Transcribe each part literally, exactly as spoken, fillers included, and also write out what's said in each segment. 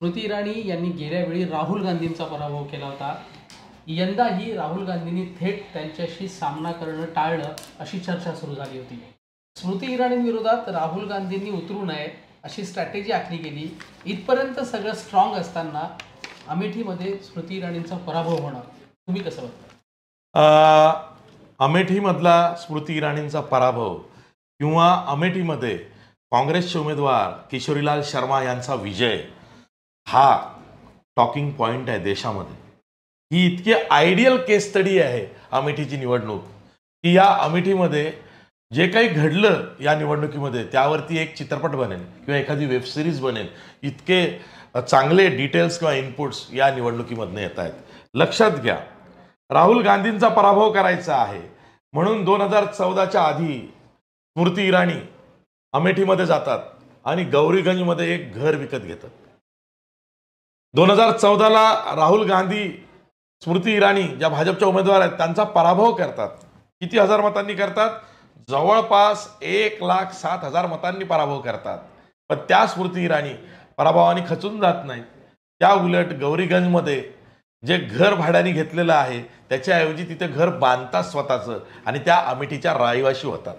स्मृती इराणी यांनी गेल्या वेळी राहुल गांधींचा पराभव केला होता. यंदाही राहुल गांधींनी थेट त्यांच्याशी सामना करणं टाळलं अशी चर्चा सुरू झाली होती. स्मृती इराणींविरोधात राहुल गांधींनी उतरू नये अशी स्ट्रॅटेजी आखली गेली. इथपर्यंत सगळं स्ट्रॉंग असताना अमेठीमध्ये स्मृती इराणींचा पराभव होणार, तुम्ही कसं बघता? अमेठीमधला स्मृती इराणींचा पराभव किंवा अमेठीमध्ये काँग्रेसचे उमेदवार किशोरीलाल शर्मा यांचा विजय हा टॉकिंग पॉइंट आहे देशामध्ये. ही इतकी आयडियल केस स्टडी आहे अमेठीची निवडणूक की या अमेठीमध्ये जे काही घडलं या निवडणुकीमध्ये त्यावरती एक चित्रपट बनेल किंवा एखादी वेब सिरीज बनेल. इतके चांगले डिटेल्स किंवा इनपुट्स या निवडणुकीमधनं येत आहेत. लक्षात घ्या, राहुल गांधींचा पराभव करायचा आहे म्हणून दोन हजार चौदाच्या आधी स्मृती इराणी अमेठीमध्ये जातात आणि गौरीगंजमध्ये एक घर विकत घेतात. दोन हजार चौदाला राहुल गांधी स्मृती इराणी ज्या भाजपच्या उमेदवार आहेत त्यांचा पराभव करतात. किती हजार मतांनी करतात? जवळपास एक लाख सात हजार मतांनी पराभव करतात. पण त्या स्मृती इराणी पराभवाने खचून जात नाहीत. त्या उलट गौरीगंजमध्ये जे घर भाड्याने घेतलेलं आहे त्याच्याऐवजी तिथे घर बांधतात स्वतःचं आणि त्या अमेठीच्या रहिवाशी होतात.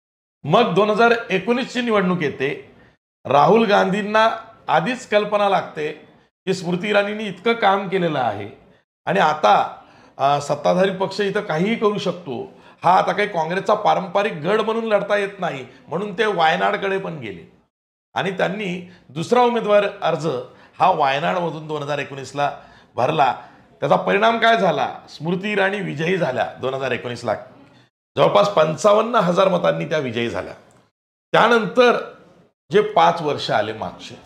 मग दोन हजार एकोणीसची निवडणूक येते. राहुल गांधींना आधीच कल्पना लागते की स्मृती इराणींनी इतकं काम केलेलं आहे आणि आता सत्ताधारी पक्ष इथं काहीही करू शकतो. हा आता काही काँग्रेसचा पारंपरिक गड म्हणून लढता येत नाही म्हणून ते वायनाडकडे पण गेले आणि त्यांनी दुसरा उमेदवार अर्ज हा वायनाडमधून दोन हजार एकोणीसला भरला. त्याचा परिणाम काय झाला? स्मृती इराणी विजयी झाल्या. दोन हजार एकोणीसला जवळपास पंचावन्न हजार मतांनी त्या विजयी झाल्या. त्यानंतर जे पाच वर्ष आले मागचे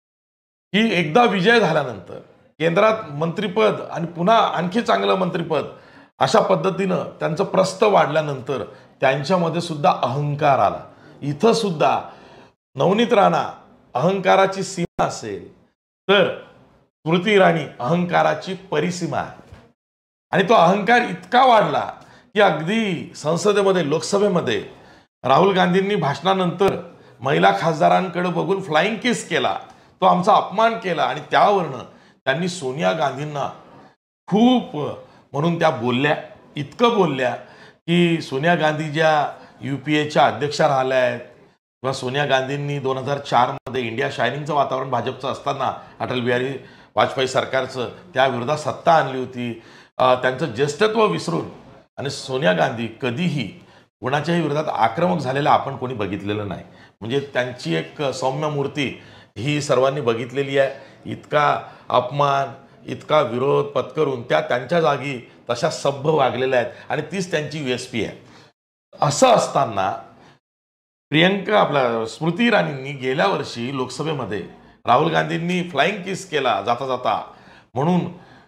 की एकदा विजय झाल्यानंतर केंद्रात मंत्रिपद आणि पुन्हा आणखी चांगलं मंत्रिपद अशा पद्धतीनं त्यांचं प्रस्थ वाढल्यानंतर त्यांच्यामध्ये सुद्धा अहंकार आला. इथं सुद्धा नवनीत राणा अहंकाराची सीमा असेल तर स्मृती इराणी अहंकाराची परिसीमा आहे. आणि तो अहंकार इतका वाढला की अगदी संसदेमध्ये लोकसभेमध्ये राहुल गांधींनी भाषणानंतर महिला खासदारांकडे बघून फ्लाइंग किस केला, तो आमचा अपमान केला आणि त्यावरनं त्यांनी सोनिया गांधींना खूप म्हणून त्या बोलल्या. इतकं बोलल्या की सोनिया गांधी ज्या यू पी एच्या अध्यक्षा राहिल्या आहेत किंवा सोनिया गांधींनी दोन हजार चारमध्ये इंडिया शायनिंगचं वातावरण भाजपचं असताना अटल बिहारी वाजपेयी सरकारचं त्याविरोधात सत्ता आणली होती. त्यांचं ज्येष्ठत्व विसरून आणि सोनिया गांधी कधीही कोणाच्याही विरोधात आक्रमक झालेलं आपण कोणी बघितलेलं नाही. म्हणजे त्यांची एक सौम्य मूर्ती ही सर्वांनी बघितलेली आहे. इतका अपमान इतका विरोध पत्करून त्या त्यांच्या जागी तशा सभ्य वागलेल्या आहेत आणि तीच त्यांची यू एस पी आहे. असं असताना प्रियंका आपल्या स्मृती इराणींनी गेल्या वर्षी लोकसभेमध्ये राहुल गांधींनी फ्लाइंग किस केला जाता जाता म्हणून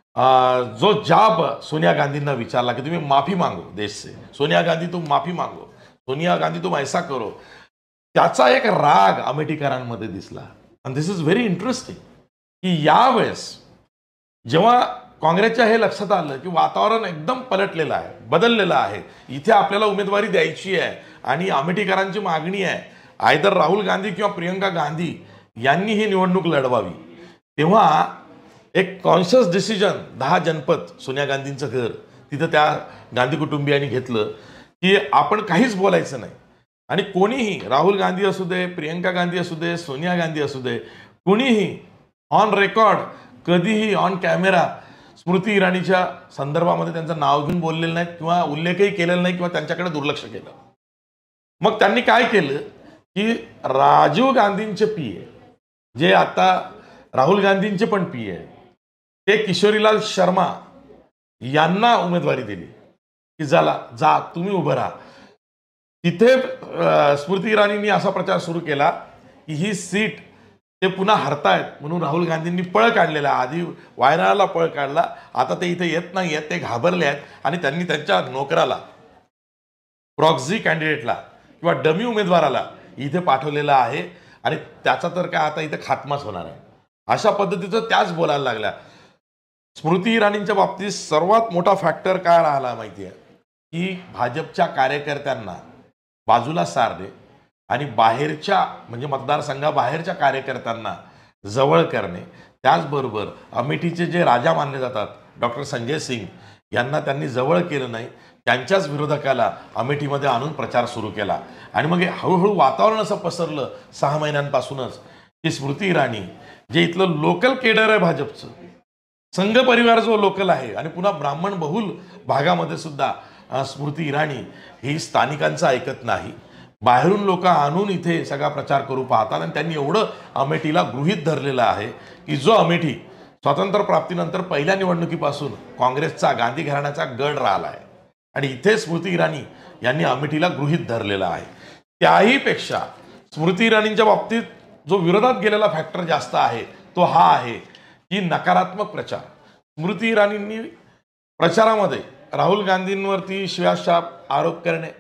जो जाब सोनिया गांधींना विचारला की तुम्ही माफी मागो देश से, सोनिया गांधी तुम माफी मागो, सोनिया गांधी तुम ऐसा करो, त्याचा एक राग अमेठीकरांमध्ये दिसला. आणि दिस इज व्हेरी इंटरेस्टिंग की यावेळेस जेव्हा काँग्रेसच्या हे लक्षात आलं की वातावरण एकदम पलटलेलं आहे, बदललेलं आहे, इथे आपल्याला उमेदवारी द्यायची आहे आणि अमेठीकरांची मागणी आहे आयदर राहुल गांधी किंवा प्रियंका गांधी यांनी ही निवडणूक लढवावी, तेव्हा एक कॉन्शियस डिसिजन दहा जनपद सोनिया गांधींचं घर तिथं त्या गांधी कुटुंबियांनी घेतलं की आपण काहीच बोलायचं नाही आणि कोणीही राहुल गांधी असू दे, प्रियंका गांधी असू दे, सोनिया गांधी असू दे, कोणीही ऑन रेकॉर्ड कधीही ऑन कॅमेरा स्मृती इराणीच्या संदर्भामध्ये त्यांचं नाव घेऊन बोललेलं नाही किंवा उल्लेखही केलेला नाही किंवा त्यांच्याकडे दुर्लक्ष केलं. मग त्यांनी काय केलं की राजीव गांधींचे पी ए जे आता राहुल गांधींचे पण पी ए ते किशोरीलाल शर्मा यांना उमेदवारी दिली की झाला जा तुम्ही उभं राहा. तिथे स्मृती इराणींनी असा प्रचार सुरू केला की ही सीट ते पुन्हा हरतायत म्हणून राहुल गांधींनी पळ काढलेला. आधी वायनाडला पळ काढला, आता ते इथे येत नाही आहेत, ते घाबरले आहेत आणि त्यांनी त्यांच्या नोकराला प्रॉक्झी कॅन्डिडेटला किंवा डमी उमेदवाराला इथे पाठवलेला आहे आणि त्याचा तर काय आता इथे खात्माच होणार आहे. अशा पद्धतीचं त्याच बोलायला लागल्या. स्मृती इराणींच्या बाबतीत सर्वात मोठा फॅक्टर काय राहिला माहिती आहे की भाजपच्या कार्यकर्त्यांना बाजूला सारणे आणि बाहेरच्या म्हणजे मतदारसंघाबाहेरच्या कार्यकर्त्यांना जवळ करणे, त्याचबरोबर अमेठीचे जे राजा मानले जातात डॉक्टर संजय सिंग यांना त्यांनी जवळ केलं नाही, त्यांच्याच विरोधकाला अमेठीमध्ये आणून प्रचार सुरू केला. आणि मग हे हळूहळू वातावरण असं पसरलं सहा महिन्यांपासूनच की स्मृती इराणी जे इथलं लोकल केडर आहे भाजपचं, संघ परिवार जो लोकल आहे आणि पुन्हा ब्राह्मण बहुल भागामध्ये सुद्धा स्मृती इराणी ही स्थानिकांचं ऐकत नाही, बाहेरून लोक आणून इथे सगळा प्रचार करू पाहतात. आणि त्यांनी एवढं अमेठीला गृहीत धरलेलं आहे की जो अमेठी स्वातंत्र्य प्राप्तीनंतर पहिल्या निवडणुकीपासून काँग्रेसचा गांधी घराण्याचा गड राहिला आहे आणि इथे स्मृती इराणी यांनी अमेठीला गृहीत धरलेला आहे. त्याहीपेक्षा स्मृती इराणींच्या बाबतीत जो विरोधात गेलेला फॅक्टर जास्त आहे तो हा आहे की नकारात्मक प्रचार. स्मृती इराणींनी प्रचारामध्ये राहुल गांधींवरती शिव्याशाप आरोप करणे,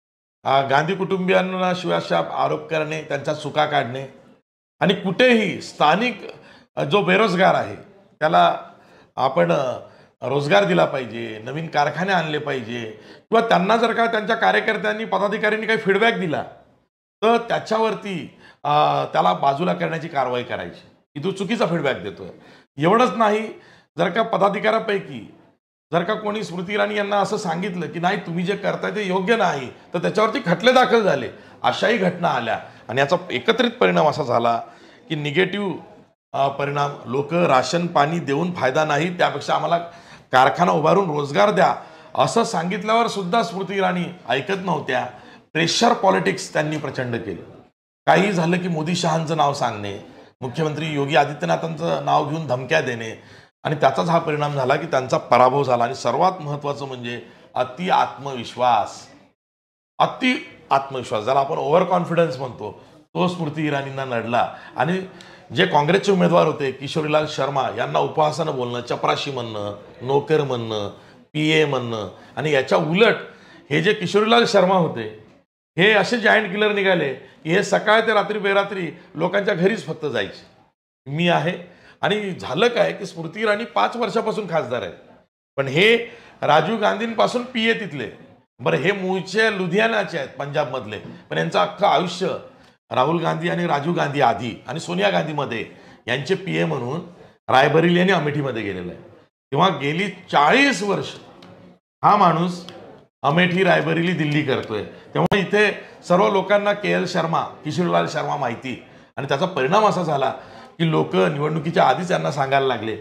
गांधी कुटुंबियांना शिव्याशाप आरोप करणे, त्यांच्या चुका काढणे आणि कुठेही स्थानिक जो बेरोजगार आहे त्याला आपण रोजगार दिला पाहिजे, नवीन कारखाने आणले पाहिजे किंवा त्यांना जर का त्यांच्या कार्यकर्त्यांनी पदाधिकाऱ्यांनी काही फीडबॅक दिला तर त्याच्यावरती त्याला बाजूला करण्याची कारवाई करायची की तू चुकीचा फीडबॅक देतोय. एवढंच नाही, जर का पदाधिकाऱ्यापैकी जर का कोणी स्मृती इराणी यांना असं सांगितलं की नाही तुम्ही जे करताय ते योग्य नाही तर त्याच्यावरती खटले दाखल झाले, अशाही घटना आल्या. आणि याचा एकत्रित परिणाम असा झाला की निगेटिव्ह परिणाम, लोक राशन पाणी देऊन फायदा नाही, त्यापेक्षा आम्हाला कारखाना उभारून रोजगार द्या असं सांगितल्यावर सुद्धा स्मृती इराणी ऐकत नव्हत्या. प्रेशर पॉलिटिक्स त्यांनी प्रचंड केलं. काही झालं की मोदी शहांचं नाव सांगणे, मुख्यमंत्री योगी आदित्यनाथांचं नाव घेऊन धमक्या देणे आणि त्याचाच हा परिणाम झाला की त्यांचा पराभव झाला. आणि सर्वात महत्त्वाचं म्हणजे अति आत्मविश्वास, अति आत्मविश्वास ज्याला आपण ओव्हर कॉन्फिडन्स म्हणतो तो स्मृती इराणींना नडला. आणि जे काँग्रेसचे उमेदवार होते किशोरीलाल शर्मा यांना उपहासानं बोलणं, चपराशी म्हणणं, नोकर म्हणणं, पी ए म्हणणं आणि याच्या उलट हे जे किशोरीलाल शर्मा होते हे असे जायंट किलर निघाले की हे सकाळ ते रात्री बेरात्री लोकांच्या घरीच फक्त जायचे, मी आहे. आणि झालं काय की स्मृती इराणी पाच वर्षापासून खासदार आहेत पण हे राजीव गांधींपासून पी ए तिथले, बरं हे मूळचे लुधियानाचे आहेत पंजाबमधले, पण यांचं अख्खं आयुष्य राहुल गांधी आणि राजीव गांधी आधी आणि सोनिया गांधीमध्ये यांचे पी ए म्हणून रायबरेली आणि अमेठीमध्ये गेलेला आहे. तेव्हा गेली चाळीस वर्ष हा माणूस अमेठी रायबरेली दिल्ली करतोय. तेव्हा इथे सर्व लोकांना के एल शर्मा, किशोरीलाल शर्मा माहिती. आणि त्याचा परिणाम असा झाला की लोक निवडणुकीच्या आधीच यांना सांगायला लागले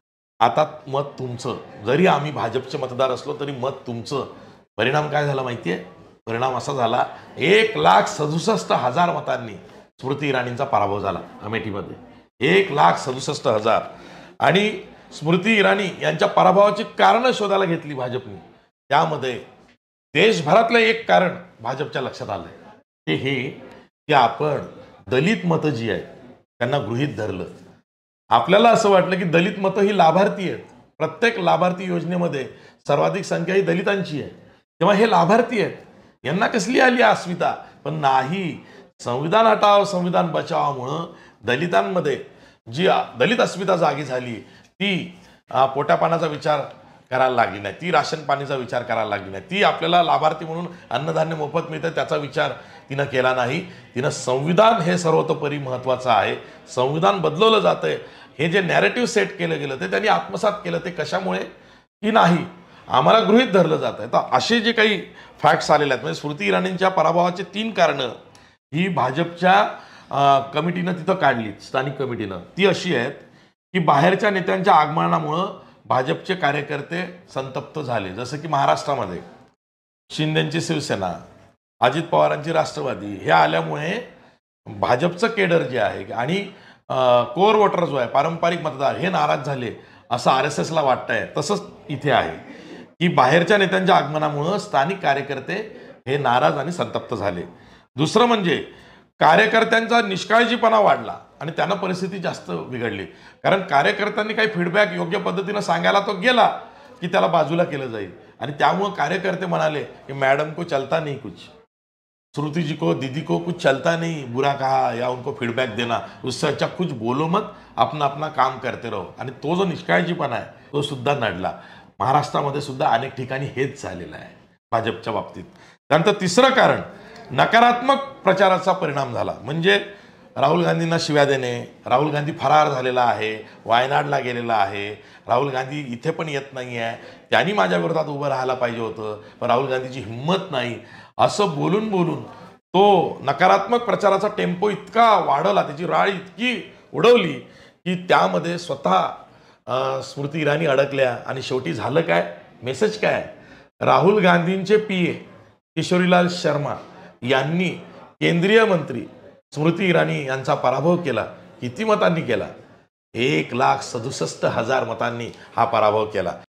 आता मत तुमचं, जरी आम्ही भाजपचे मतदार असलो तरी मत तुमचं. परिणाम काय झाला माहिती आहे? परिणाम असा झाला एक लाख सदुसष्ट हजार मतांनी स्मृती इराणींचा पराभव झाला अमेठीमध्ये. एक लाख सदुसष्ट हजार. आणि स्मृती इराणी यांच्या पराभवाची कारणं शोधायला घेतली भाजपने. त्यामध्ये देशभरातलं एक कारण भाजपच्या लक्षात आलंय ते हे की आपण दलित मतं जी आहेत त्यांना गृहीत धरलं. आपल्याला असं वाटलं की दलित मतं ही लाभार्थी आहेत, प्रत्येक लाभार्थी योजनेमध्ये सर्वाधिक संख्या ही दलितांची आहे, तेव्हा हे लाभार्थी आहेत, यांना कसली आली अस्मिता. पण नाही, संविधान हटाव संविधान बचावामुळं दलितांमध्ये जी दलित अस्मिता जागी झाली ती पोटापाण्याचा विचार करायला लागली नाही, ती राशन पाणीचा विचार करायला लागली नाही, ती आपल्याला लाभार्थी म्हणून अन्नधान्य मोफत मिळतं त्याचा विचार तिनं केला नाही. तिनं संविधान हे सर्वतोपरी महत्त्वाचं आहे, संविधान बदलवलं जातंय हे जे नॅरेटिव्ह सेट केलं गेलं ते त्यांनी आत्मसात केलं. ते कशामुळे की नाही आम्हाला गृहीत धरलं जात आहे. तर असे जे काही फॅक्ट्स आलेले आहेत म्हणजे स्मृती इराणींच्या पराभवाचे तीन कारणं ही भाजपच्या कमिटीनं तिथं काढली, स्थानिक कमिटीनं. ती अशी आहेत की बाहेरच्या नेत्यांच्या आगमनामुळं भाजपचे कार्यकर्ते संतप्त झाले. जसं की महाराष्ट्रामध्ये शिंदेची शिवसेना, अजित पवारांची राष्ट्रवादी हे आल्यामुळे भाजपचं केडर जे आहे आणि कोर वोटर जो आहे पारंपरिक मतदार हे नाराज झाले असं आर एस एसला वाटतंय. तसंच इथे आहे की बाहेरच्या नेत्यांच्या आगमनामुळं स्थानिक कार्यकर्ते हे नाराज आणि संतप्त झाले. दुसरं म्हणजे कार्यकर्त्यांचा निष्काळजीपणा वाढला आणि त्यांना परिस्थिती जास्त बिघडली. कारण कार्यकर्त्यांनी काही फीडबॅक योग्य पद्धतीनं सांगायला तो गेला की त्याला बाजूला केलं जाईल आणि त्यामुळं कार्यकर्ते म्हणाले की मॅडम को चलता नहीं कुछ, श्रुति जी को दीदी को कुछ चलता नहीं, बुरा कहा या उनको फीडबॅक देना, उससे अच्छा कुछ बोलो मत, अपना अपना काम करते रहो. आणि तो जो निष्काळजीपणा आहे तो सुद्धा नडला. महाराष्ट्रामध्ये सुद्धा अनेक ठिकाणी हेच झालेलं आहे भाजपच्या बाबतीत. त्यानंतर तिसरं कारण नकारात्मक प्रचाराचा परिणाम झाला. म्हणजे राहुल गांधींना शिव्या देणे, राहुल गांधी फरार झालेला आहे, वायनाडला गेलेला आहे, राहुल गांधी इथे पण येत नाही आहे, त्यांनी माझ्या विरोधात उभं राहायला पाहिजे होतं पण राहुल गांधीची हिंमत नाही, असं बोलून बोलून तो नकारात्मक प्रचाराचा टेम्पो इतका वाढवला, त्याची राळ इतकी उडवली की त्यामध्ये स्वतः अ, स्मृती इराणी अडकल्या. आणि शेवटी झालं काय, मेसेज काय, राहुल गांधींचे पी ए किशोरीलाल शर्मा यांनी केंद्रीय मंत्री स्मृती इराणी यांचा पराभव केला. किती मतांनी केला? एक लाख सदुसष्ट हजार मतांनी हा पराभव केला.